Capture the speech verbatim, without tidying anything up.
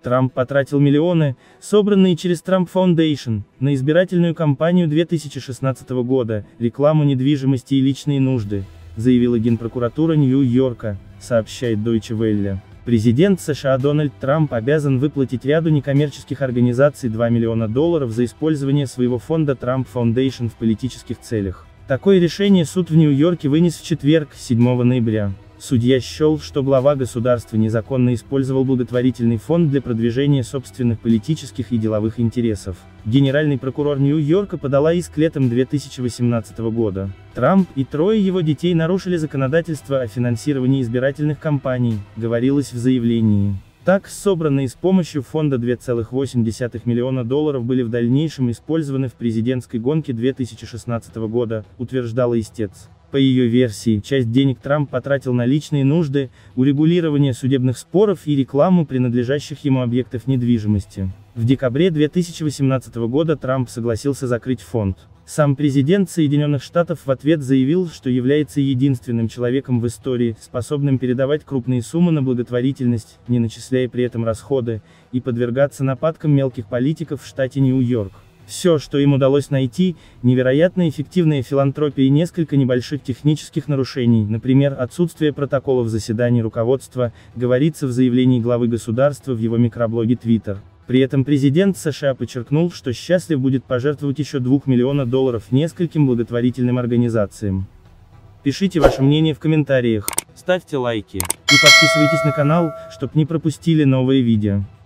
Трамп потратил миллионы, собранные через Trump Foundation, на избирательную кампанию две тысячи шестнадцатого года, рекламу недвижимости и личные нужды, заявила Генпрокуратура Нью-Йорка, сообщает Deutsche Welle. Президент США Дональд Трамп обязан выплатить ряду некоммерческих организаций два миллиона долларов за использование своего фонда Trump Foundation в политических целях. Такое решение суд в Нью-Йорке вынес в четверг, седьмого ноября. Судья счел, что глава государства незаконно использовал благотворительный фонд для продвижения собственных политических и деловых интересов. Генеральный прокурор Нью-Йорка подала иск летом две тысячи восемнадцатого года. Трамп и трое его детей нарушили законодательство о финансировании избирательных кампаний, говорилось в заявлении. Так, собранные с помощью фонда две целых восемь десятых миллиона долларов были в дальнейшем использованы в президентской гонке две тысячи шестнадцатого года, утверждала истец. По ее версии, часть денег Трамп потратил на личные нужды, урегулирование судебных споров и рекламу принадлежащих ему объектов недвижимости. В декабре две тысячи восемнадцатого года Трамп согласился закрыть фонд. Сам президент Соединенных Штатов в ответ заявил, что является единственным человеком в истории, способным передавать крупные суммы на благотворительность, не начисляя при этом расходы, и подвергаться нападкам мелких политиков в штате Нью-Йорк. Все, что им удалось найти, невероятно эффективная филантропия и несколько небольших технических нарушений, например, отсутствие протоколов заседаний руководства, говорится в заявлении главы государства в его микроблоге Twitter. При этом президент США подчеркнул, что счастлив будет пожертвовать еще два миллиона долларов нескольким благотворительным организациям. Пишите ваше мнение в комментариях, ставьте лайки и подписывайтесь на канал, чтобы не пропустили новые видео.